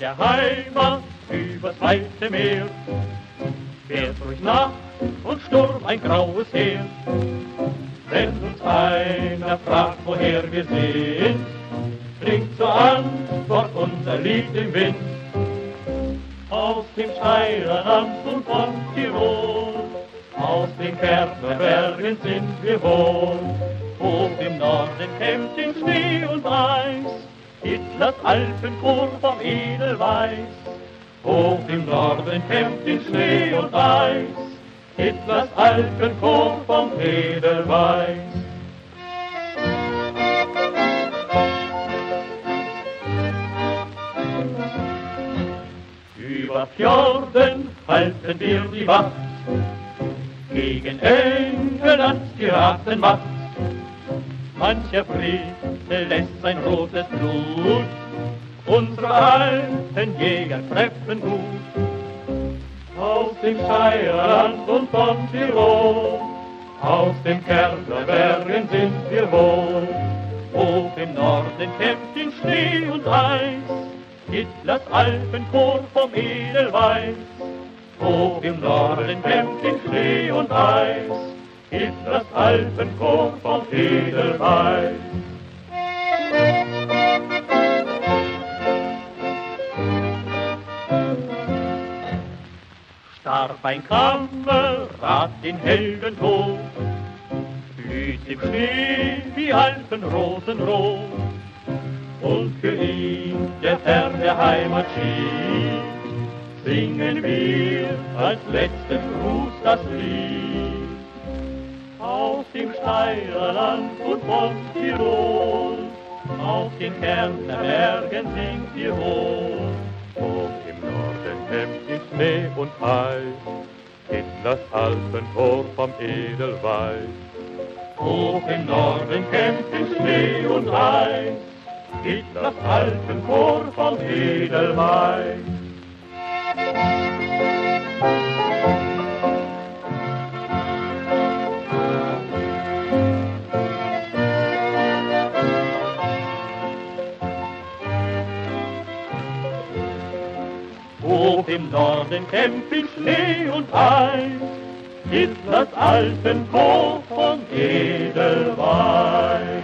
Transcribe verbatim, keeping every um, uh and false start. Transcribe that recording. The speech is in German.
der Heimat übers weite Meer. Fährt durch Nacht und Sturm ein graues Heer. Wenn uns einer fragt, woher wir sind, klingt zur Antwort unser Lied im Wind. Aus dem Steirerland und von Tirol, aus den Kärntnerbergen sind wir wohl. Hoch im Norden kämpft in Schnee und Eis Hitlers Alpenchor vom Edelweiß. Hoch im Norden kämpft in Schnee und Eis Hitlers Alpenchor vom Edelweiß. Über Fjorden halten wir die Wacht gegen Englands Piratenmacht. Mancher Brite lässt sein rotes Blut unsere alten Jäger treffen gut. Aus dem Steirerland und von Tirol, aus dem Kärntnerbergen sind wir wohl. Hoch im Norden kämpft in Schnee und Eis Hitlers Alpenchor vom Edelweiß. Hoch im Norden kämpft in Schnee und Eis Hitlers Alpenchor vom Edelweiß. Starb ein Kamerad den Heldentod, blüht im Schnee die Alpenrosen rot. Und für ihn, der Fern der Heimat schied, singen wir als letzten Gruß das Lied. Aus dem Steirerland und von Tirol, auf den Kärntnerbergen singt ihr hoch. Hoch im Norden kämpft in Schnee und Eis Hitlers Alpenchor vom Edelweiß. Hoch im Norden kämpft in Schnee und Eis Hitlers Alpenchor vom Edelweiß. Hoch im Norden kämpft in Schnee und Eis Hitlers Alpenchor vom Edelweiß.